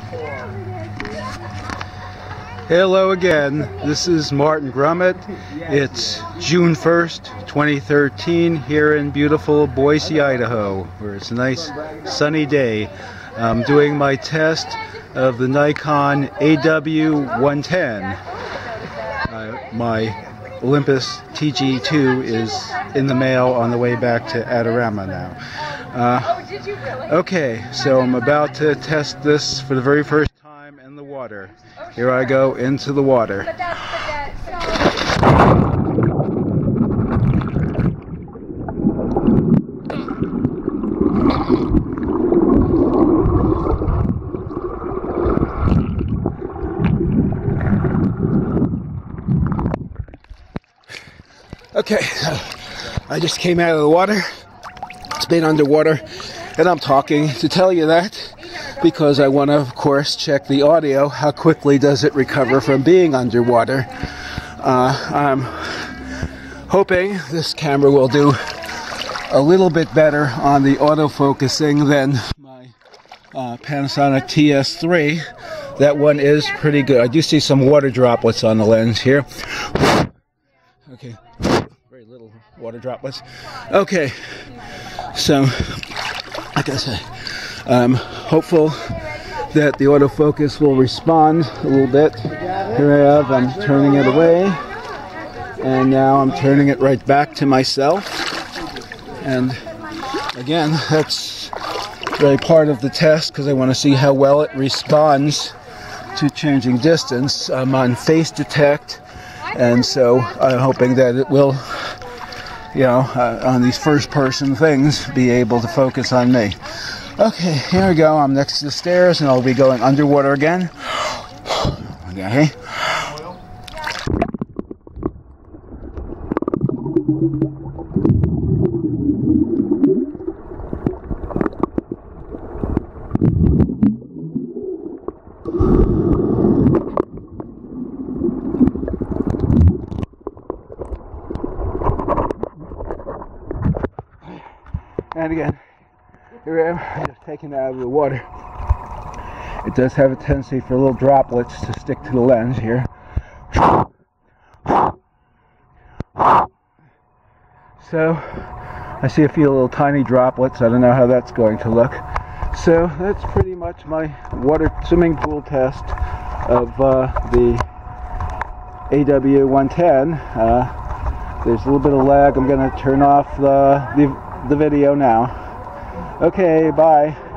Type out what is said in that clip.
Hello again, this is Martin Grumet. It's June 1st, 2013 here in beautiful Boise, Idaho, where it's a nice sunny day. I'm doing my test of the Nikon AW-110. My Olympus TG-2 is in the mail on the way back to Adorama now. Okay, so I'm about to test this for the very first time in the water. Here I go into the water. Okay, so I just came out of the water. It's been underwater, and I'm talking to tell you that because I want to, of course, check the audio. How quickly does it recover from being underwater? I'm hoping this camera will do a little bit better on the autofocusing than my Panasonic TS3. That one is pretty good. I do see some water droplets on the lens here. Okay, very little water droplets. Okay, so like I say, I'm hopeful that the autofocus will respond a little bit. Here I'm turning it away, and now I'm turning it right back to myself. And again, that's really part of the test because I want to see how well it responds to changing distance. I'm on face detect, and so I'm hoping that it will, you know, on these first-person things, be able to focus on me. Okay, here we go. I'm next to the stairs, and I'll be going underwater again. Okay. And again, here I am, just taking it out of the water. It does have a tendency for little droplets to stick to the lens here. So, I see a few little tiny droplets. I don't know how that's going to look. So, that's pretty much my water swimming pool test of the AW110. There's a little bit of lag. I'm going to turn off the video now. Okay, bye.